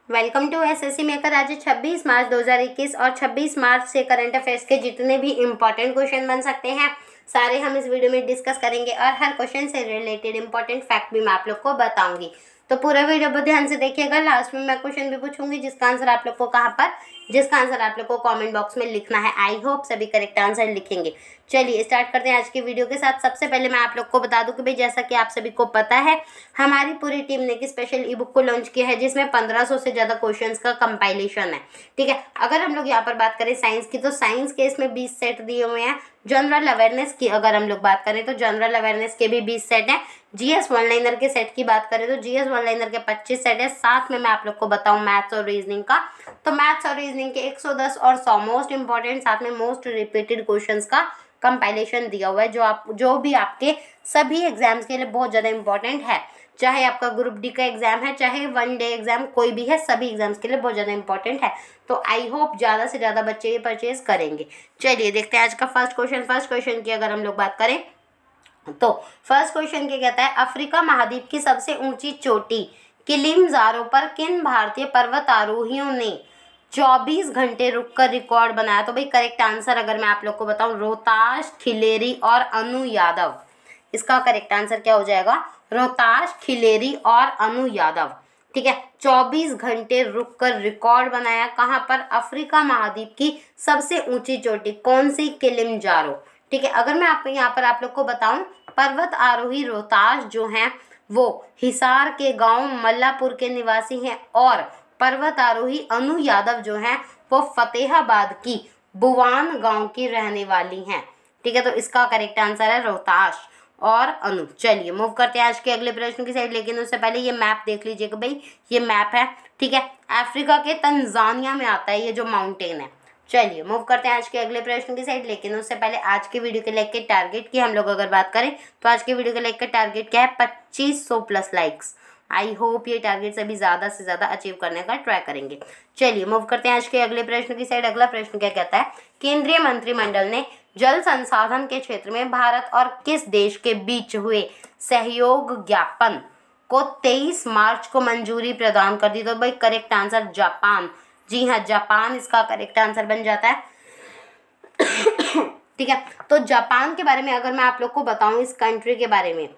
Welcome to SSC maker. आज 26 मार्च 2021 और 26 मार्च से करंट अफेयर्स के जितने भी इम्पोर्टेंट क्वेश्चन बन सकते हैं सारे हम इस वीडियो में डिस्कस करेंगे और हर क्वेश्चन से रिलेटेड इम्पोर्टेंट फैक्ट भी मैं आप लोग को बताऊंगी। तो पूरा वीडियो बहुत ध्यान से देखिएगा। लास्ट में मैं क्वेश्चन भी पूछूंगी जिसका आंसर आप लोग को जिसका आंसर आप लोग को कमेंट बॉक्स में लिखना है। आई होप सभी करेक्ट आंसर लिखेंगे। चलिए स्टार्ट करते हैं आज की वीडियो के साथ। सबसे पहले मैं आप लोग को बता दूं कि भाई जैसा कि आप सभी को पता है हमारी पूरी टीम ने एक स्पेशल ई बुक को लॉन्च किया है जिसमें 1500 से ज़्यादा क्वेश्चंस का कंपाइलेशन है। ठीक है, अगर हम लोग यहाँ पर बात करें साइंस की तो साइंस के इसमें 20 सेट दिए हुए हैं। जनरल अवेयरनेस की अगर हम लोग बात करें तो जनरल अवेयरनेस के भी 20 सेट हैं। जीएस वन लाइनर के सेट की बात करें तो जीएस वन लाइनर के 25 सेट है। साथ में मैं आप लोग को बताऊं मैथ्स और रीजनिंग का, तो मैथ्स और रीजनिंग के 110 और 100 मोस्ट इंपॉर्टेंट, साथ में मोस्ट रिपीटेड क्वेश्चंस का कंपाइलेशन दिया हुआ है जो भी आपके सभी एग्जाम्स के लिए बहुत ज़्यादा इंपॉर्टेंट है। चाहे आपका ग्रुप डी का एग्जाम है, चाहे वन डे एग्जाम कोई भी है, सभी एग्जाम्स के लिए बहुत ज़्यादा इंपॉर्टेंट है। तो आई होप ज़्यादा से ज़्यादा बच्चे ये परचेज करेंगे। चलिए देखते हैं आज का फर्स्ट क्वेश्चन की अगर हम लोग बात करें तो फर्स्ट क्वेश्चन क्या कहता है, अफ्रीका महाद्वीप की सबसे ऊंची चोटी किलिमंजारो पर किन भारतीय पर्वतारोहियों ने 24 घंटे रुककर रिकॉर्ड बनाया? तो भाई करेक्ट आंसर अगर मैं आप लोग को बताऊं रोहताश, खिलेरी और अनु यादव। इसका करेक्ट आंसर क्या हो जाएगा? रोहताश, खिलेरी और अनु यादव। ठीक है, 24 घंटे रुककर रिकॉर्ड बनाया। कहाँ पर? अफ्रीका महाद्वीप की सबसे ऊंची चोटी कौन सी? किलिमंजारो। ठीक है, अगर मैं आपको यहाँ पर आप लोग को बताऊं पर्वत आरोही रोहताश जो हैं वो हिसार के गांव मल्लापुर के निवासी हैं और पर्वत आरोही अनु यादव जो हैं वो फतेहाबाद की बुवान गांव की रहने वाली हैं। ठीक है, तो इसका करेक्ट आंसर है रोहताश और अनु। चलिए मूव करते हैं आज के अगले प्रश्न की साइड, लेकिन उससे पहले ये मैप देख लीजिएगा भाई, ये मैप है। ठीक है, अफ्रीका के तंजानिया में आता है ये जो माउंटेन है। चलिए मूव करते हैं आज के अगले प्रश्न की साइड, लेकिन उससे पहले आज के वीडियो के लाइक के टारगेट की हम लोग अगर बात करें तो आज के वीडियो के लाइक का टारगेट क्या है? 2500 प्लस लाइक्स। आई होप ये टारगेट सभी ज़्यादा से ज़्यादा अचीव करने का ट्राई करेंगे। चलिए मूव करते हैं आज के अगले प्रश्न की साइड। अगला प्रश्न क्या कहता है, केंद्रीय मंत्रिमंडल ने जल संसाधन के क्षेत्र में भारत और किस देश के बीच हुए सहयोग ज्ञापन को 23 मार्च को मंजूरी प्रदान कर दी? तो भाई करेक्ट आंसर जापान। जी हाँ, जापान इसका करेक्ट आंसर बन जाता है। ठीक है, तो जापान के बारे में अगर मैं आप लोग को बताऊं, इस कंट्री के बारे में,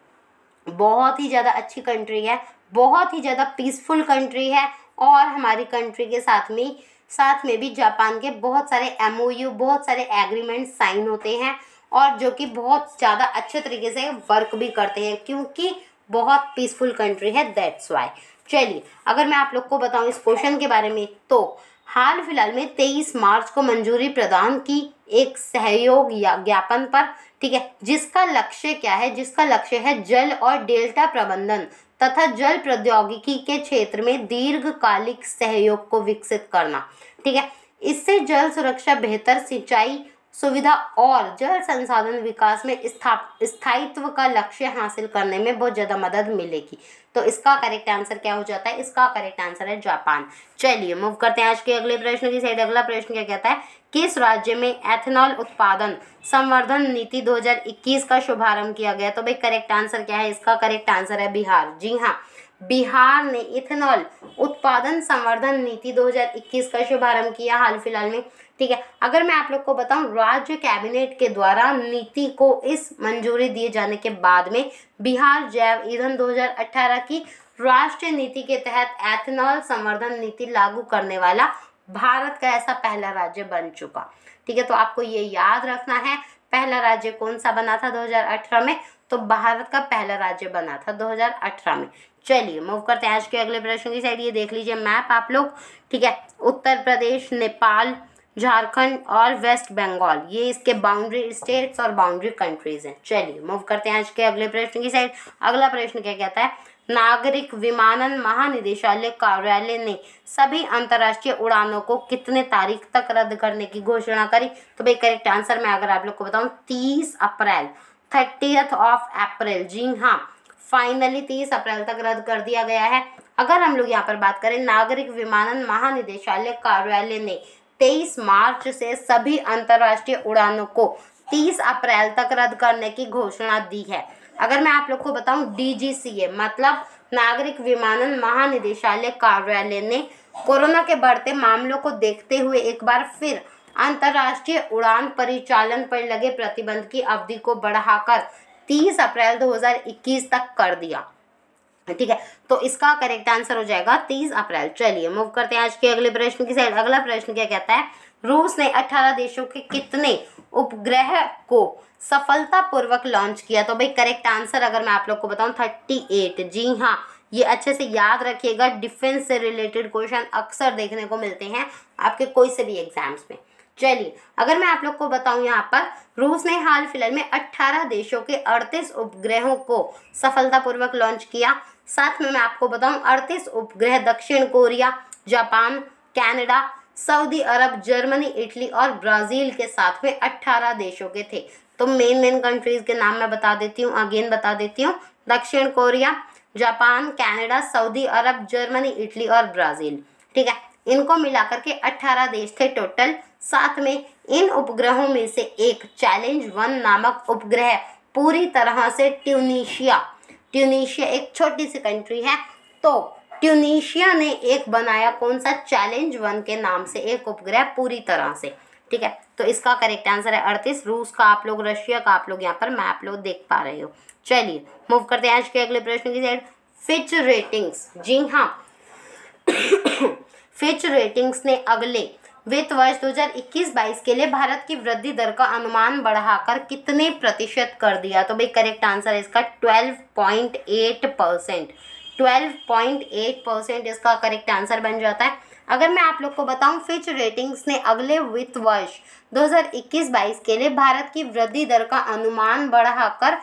बहुत ही ज़्यादा अच्छी कंट्री है, बहुत ही ज़्यादा पीसफुल कंट्री है और हमारी कंट्री के साथ में भी जापान के बहुत सारे MOU, बहुत सारे एग्रीमेंट साइन होते हैं और जो कि बहुत ज़्यादा अच्छे तरीके से वर्क भी करते हैं क्योंकि बहुत पीसफुल कंट्री है, दैट्स वाई। चलिए अगर मैं आप लोग को बताऊं इस क्वेश्चन के बारे में तो हाल फिलहाल में 23 मार्च को मंजूरी प्रदान की एक सहयोग ज्ञापन पर। ठीक है, जिसका लक्ष्य क्या है? जिसका लक्ष्य है जल और डेल्टा प्रबंधन तथा जल प्रौद्योगिकी के क्षेत्र में दीर्घकालिक सहयोग को विकसित करना। ठीक है, इससे जल सुरक्षा, बेहतर सिंचाई सुविधा और जल संसाधन विकास में स्थायित्व का लक्ष्य हासिल करने में बहुत ज़्यादा मदद मिलेगी। तो इसका करेक्ट आंसर क्या हो जाता है? इसका करेक्ट आंसर है जापान। चलिए मूव करते हैं आज के अगले प्रश्न की साइड। अगला प्रश्न क्या कहता है, किस राज्य में एथेनॉल उत्पादन संवर्धन नीति 2021 का शुभारंभ किया गया? तो भाई करेक्ट आंसर क्या है? इसका करेक्ट आंसर है बिहार। जी हाँ, बिहार ने इथेनॉल उत्पादन संवर्धन नीति 2021 का शुभारंभ किया हाल फिलहाल में। ठीक है, अगर मैं आप लोग को बताऊं राज्य कैबिनेट के द्वारा नीति को इस मंजूरी दिए जाने के बाद में बिहार जैव ईंधन 2018 की राष्ट्रीय नीति के तहत एथेनॉल संवर्धन नीति लागू करने वाला भारत का ऐसा पहला राज्य बन चुका। ठीक है, तो आपको ये याद रखना है पहला राज्य कौन सा बना था 2018 में? तो भारत का पहला राज्य बना था 2018 में। चलिए मूव करते हैं आज के अगले प्रश्न की साइड। ये देख लीजिए मैप आप लोग। ठीक है, उत्तर प्रदेश, नेपाल, झारखंड और वेस्ट बंगाल ये इसके बाउंड्री स्टेट्स और बाउंड्री कंट्रीज हैं। चलिए मूव करते हैं आज के अगले प्रश्न की साइड। अगला प्रश्न क्या कहता है, नागरिक विमानन महानिदेशालय कार्यालय ने सभी अंतर्राष्ट्रीय उड़ानों को कितने तारीख तक रद्द करने की घोषणा करी? तो भाई करेक्ट आंसर मैं अगर आप लोग को बताऊं 30 अप्रैल, 30th ऑफ अप्रैल। जी हाँ, फाइनली 30 अप्रैल तक रद्द कर दिया गया है। अगर हम लोग यहाँ पर बात करें, नागरिक विमानन महानिदेशालय कार्यालय ने 23 मार्च से सभी अंतर्राष्ट्रीय उड़ानों को 30 अप्रैल तक रद्द करने की घोषणा दी है। अगर मैं आप लोग को बताऊं DGCA मतलब नागरिक विमानन महानिदेशालय कार्यालय ने कोरोना के बढ़ते मामलों को देखते हुए एक बार फिर अंतर्राष्ट्रीय उड़ान परिचालन पर लगे प्रतिबंध की अवधि को बढ़ाकर 30 अप्रैल 2021 तक कर दिया। ठीक है, तो इसका करेक्ट आंसर हो जाएगा 30 अप्रैल। चलिए मूव करते हैं आज के अगले प्रश्न की साइड। अगला प्रश्न क्या कहता है, रूस ने 18 देशों के कितने उपग्रह को सफलतापूर्वक लॉन्च किया? तो भाई करेक्ट आंसर अगर मैं आप लोग को बताऊं 38। जी हाँ, ये अच्छे से याद रखिएगा, डिफेंस से रिलेटेड क्वेश्चन अक्सर देखने को मिलते हैं आपके कोई से भी एग्जाम्स में। चलिए अगर मैं आप लोग को बताऊं, यहाँ पर रूस ने हाल फिलहाल में 18 देशों के 38 उपग्रहों को सफलतापूर्वक लॉन्च किया। साथ में मैं आपको बताऊं 38 उपग्रह दक्षिण कोरिया, जापान, कनाडा, सऊदी अरब, जर्मनी, इटली और ब्राज़ील के साथ में 18 देशों के थे। तो मेन कंट्रीज के नाम मैं बता देती हूँ, अगेन बता देती हूँ। दक्षिण कोरिया, जापान, कनाडा, सऊदी अरब, जर्मनी, इटली और ब्राज़ील। ठीक है, इनको मिलाकर के 18 देश थे टोटल। साथ में इन उपग्रहों में से एक चैलेंज 1 नामक उपग्रह पूरी तरह से ट्यूनीशिया एक छोटी सी कंट्री है, तो ट्यूनीशिया ने एक बनाया, कौन सा? चैलेंज 1 के नाम से एक उपग्रह पूरी तरह से। ठीक है, तो इसका करेक्ट आंसर है 38। रूस का आप लोग, रशिया का आप लोग यहाँ पर मैप लोग देख पा रहे हो। चलिए मूव करते हैं आज के अगले प्रश्न की साइड। फिच रेटिंग्स, जी हाँ फिच रेटिंग्स ने अगले वित्त वर्ष 2021-22 के लिए भारत की वृद्धि दर का अनुमान बढ़ाकर कितने प्रतिशत कर दिया? तो भाई करेक्ट आंसर है इसका 12.8%। 12.8% इसका करेक्ट आंसर बन जाता है। अगर मैं आप लोग को बताऊं, फिच रेटिंग्स ने अगले वित्त वर्ष 2021-22 के लिए भारत की वृद्धि दर का अनुमान बढ़ाकर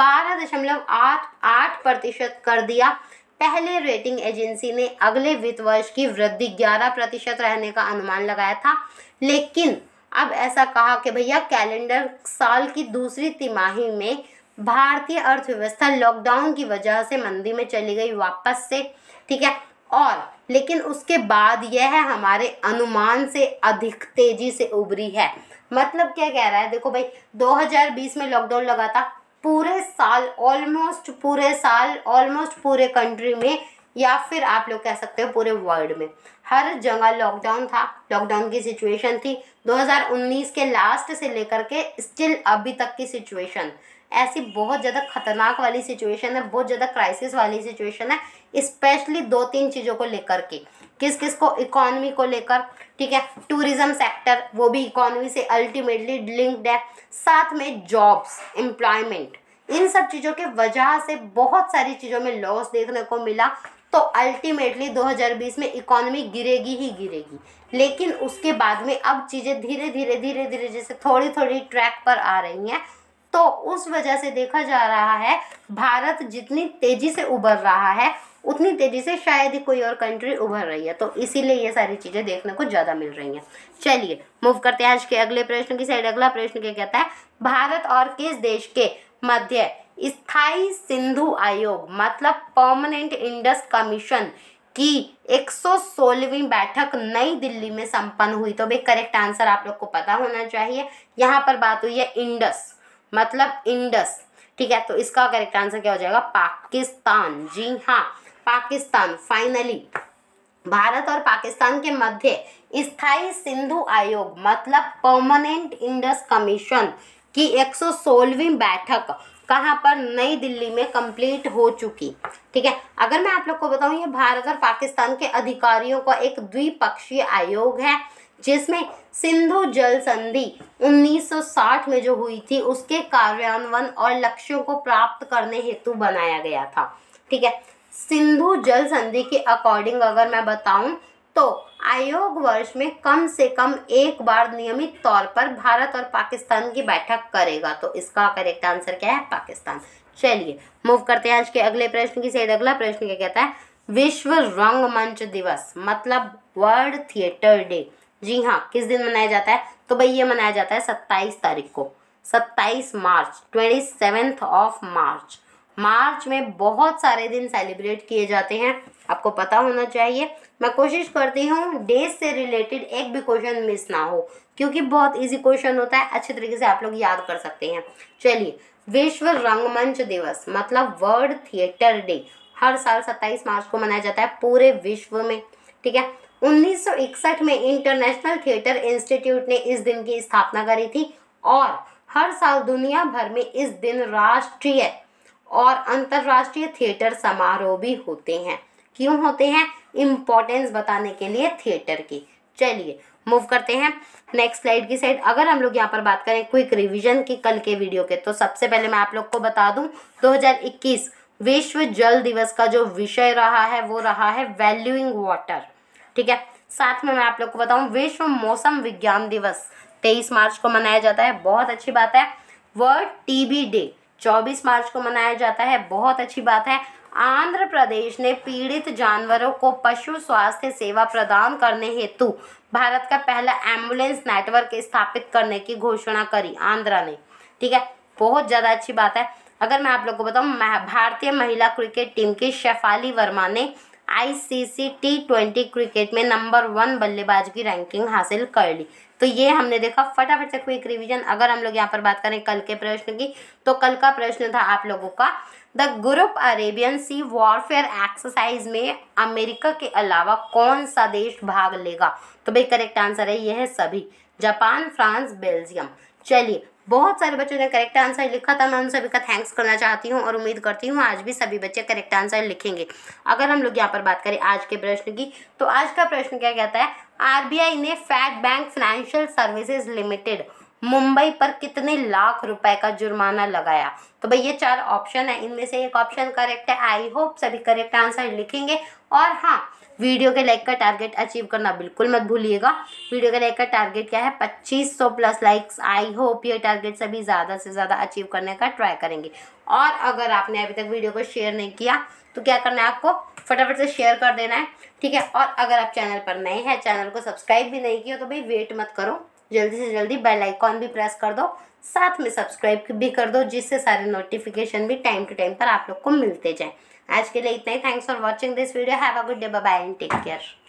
12.88% कर दिया। पहले रेटिंग एजेंसी ने अगले वित्त वर्ष की वृद्धि 11% रहने का अनुमान लगाया था, लेकिन अब ऐसा कहा कि भैया कैलेंडर साल की दूसरी तिमाही में भारतीय अर्थव्यवस्था लॉकडाउन की वजह से मंदी में चली गई वापस से। ठीक है, और लेकिन उसके बाद यह हमारे अनुमान से अधिक तेजी से उभरी है। मतलब क्या कह रहा है, देखो भाई 2020 में लॉकडाउन लगा था, पूरे साल ऑलमोस्ट पूरे कंट्री में, या फिर आप लोग कह सकते हो पूरे वर्ल्ड में, हर जगह लॉकडाउन था, लॉकडाउन की सिचुएशन थी। 2019 के लास्ट से लेकर के स्टिल अभी तक की सिचुएशन ऐसी बहुत ज़्यादा खतरनाक वाली सिचुएशन है, बहुत ज़्यादा क्राइसिस वाली सिचुएशन है, स्पेशली 2-3 चीज़ों को लेकर के। किस को? इकोनॉमी को लेकर। ठीक है, टूरिज्म सेक्टर, वो भी इकोनॉमी से अल्टीमेटली लिंक्ड है। साथ में जॉब्स, एम्प्लॉयमेंट, इन सब चीज़ों के वजह से बहुत सारी चीज़ों में लॉस देखने को मिला। तो अल्टीमेटली 2020 में इकोनॉमी गिरेगी ही गिरेगी, लेकिन उसके बाद में अब चीज़ें धीरे धीरे जैसे थोड़ी ट्रैक पर आ रही हैं। तो उस वजह से देखा जा रहा है भारत जितनी तेज़ी से उभर रहा है उतनी तेज़ी से शायद ही कोई और कंट्री उभर रही है, तो इसीलिए ये सारी चीज़ें देखने को ज़्यादा मिल रही हैं। चलिए मूव करते हैं आज के अगले प्रश्न की साइड। अगला प्रश्न क्या कहता है, भारत और किस देश के मध्य स्थायी सिंधु आयोग मतलब परमानेंट इंडस कमीशन की 116वीं बैठक नई दिल्ली में संपन्न हुई? तो भाई करेक्ट आंसर आप लोग को पता होना चाहिए। यहाँ पर बात हुई है इंडस, मतलब इंडस। ठीक है, तो इसका करेक्ट आंसर क्या हो जाएगा? पाकिस्तान। जी हाँ, पाकिस्तान। फाइनली भारत और पाकिस्तान के मध्य स्थायी सिंधु आयोग मतलब परमानेंट इंडस कमीशन की 116वीं बैठक कहाँ पर? नई दिल्ली में कंप्लीट हो चुकी। ठीक है, अगर मैं आप लोग को बताऊं, ये भारत और पाकिस्तान के अधिकारियों का एक द्विपक्षीय आयोग है, जिसमें सिंधु जल संधि 1960 में जो हुई थी उसके कार्यान्वयन और लक्ष्यों को प्राप्त करने हेतु बनाया गया था। ठीक है, सिंधु जल संधि के अकॉर्डिंग अगर मैं बताऊं तो आयोग वर्ष में कम से कम एक बार नियमित तौर पर भारत और पाकिस्तान की बैठक करेगा। तो इसका करेक्ट आंसर क्या है? पाकिस्तान। चलिए मूव करते हैं आज के अगले प्रश्न की साइड। अगला प्रश्न क्या कहता है, विश्व रंगमंच दिवस मतलब वर्ल्ड थिएटर डे, जी हाँ, किस दिन मनाया जाता है? तो भाई ये मनाया जाता है 27 तारीख को, 27 मार्च, 27th ऑफ मार्च। मार्च में बहुत सारे दिन सेलिब्रेट किए जाते हैं, आपको पता होना चाहिए। मैं कोशिश करती हूँ डेज से रिलेटेड एक भी क्वेश्चन मिस ना हो, क्योंकि बहुत इजी क्वेश्चन होता है, अच्छे तरीके से आप लोग याद कर सकते हैं। चलिए, विश्व रंगमंच दिवस मतलब वर्ल्ड थिएटर डे हर साल 27 मार्च को मनाया जाता है पूरे विश्व में। ठीक है, 1961 में इंटरनेशनल थिएटर इंस्टीट्यूट ने इस दिन की स्थापना करी थी और हर साल दुनिया भर में इस दिन राष्ट्रीय और अंतर्राष्ट्रीय थिएटर समारोह भी होते हैं। क्यों होते हैं? इम्पोर्टेंस बताने के लिए थिएटर की। चलिए मूव करते हैं नेक्स्ट स्लाइड की साइड। अगर हम लोग यहाँ पर बात करें क्विक रिवीजन की कल के वीडियो के, तो सबसे पहले मैं आप लोग को बता दूं 2021 विश्व जल दिवस का जो विषय रहा है वो रहा है वैल्यूइंग वाटर। ठीक है, साथ में मैं आप लोग को बताऊं विश्व मौसम विज्ञान दिवस 23 मार्च को मनाया जाता है, बहुत अच्छी बात है। वर्ल्ड टीबी डे 24 मार्च को मनाया जाता है, बहुत अच्छी बात है। आंध्र प्रदेश ने पीड़ित जानवरों को पशु स्वास्थ्य सेवा प्रदान करने हेतु भारत का पहला एम्बुलेंस नेटवर्क स्थापित करने की घोषणा करी, आंध्रा ने। ठीक है, बहुत ज़्यादा अच्छी बात है। अगर मैं आप लोग को बताऊं भारतीय महिला क्रिकेट टीम की शेफाली वर्मा ने ICC T20 क्रिकेट में नंबर 1 बल्लेबाज की रैंकिंग हासिल कर ली। तो ये हमने देखा। फटाफट से क्विक रिवीजन अगर हम लोग यहाँ पर बात करें कल के प्रश्न की, तो कल का प्रश्न था आप लोगों का the group Arabian sea warfare exercise में अमेरिका के अलावा कौन सा देश भाग लेगा? तो भाई करेक्ट आंसर है ये है सभी, जापान, फ्रांस, बेल्जियम। चलिए, बहुत सारे बच्चों ने करेक्ट आंसर लिखा था, मैं उन सभी का थैंक्स करना चाहती हूँ और उम्मीद करती हूँ आज भी सभी बच्चे करेक्ट आंसर लिखेंगे। अगर हम लोग यहाँ पर बात करें आज के प्रश्न की, तो आज का प्रश्न क्या कहता है? RBI ने Fed Bank Financial Services Limited Mumbai पर कितने लाख रुपए का जुर्माना लगाया? तो भाई ये 4 ऑप्शन है, इनमें से एक ऑप्शन करेक्ट है। आई होप सभी करेक्ट आंसर लिखेंगे। और हाँ, वीडियो के लाइक का टारगेट अचीव करना बिल्कुल मत भूलिएगा। वीडियो के लाइक का टारगेट क्या है? 2500 प्लस लाइक्स। आई होप ये टारगेट सभी ज़्यादा से ज़्यादा अचीव करने का ट्राई करेंगे। और अगर आपने अभी तक वीडियो को शेयर नहीं किया तो क्या करना है आपको? फटाफट से शेयर कर देना है। ठीक है, और अगर आप चैनल पर नए हैं, चैनल को सब्सक्राइब भी नहीं किया, तो भाई वेट मत करो, जल्दी से जल्दी बेल आइकॉन भी प्रेस कर दो, साथ में सब्सक्राइब भी कर दो, जिससे सारे नोटिफिकेशन भी टाइम टू टाइम पर आप लोग को मिलते जाएं। आज के लिए इतना ही। Thanks for watching this video. Have a good day, bye bye and take care.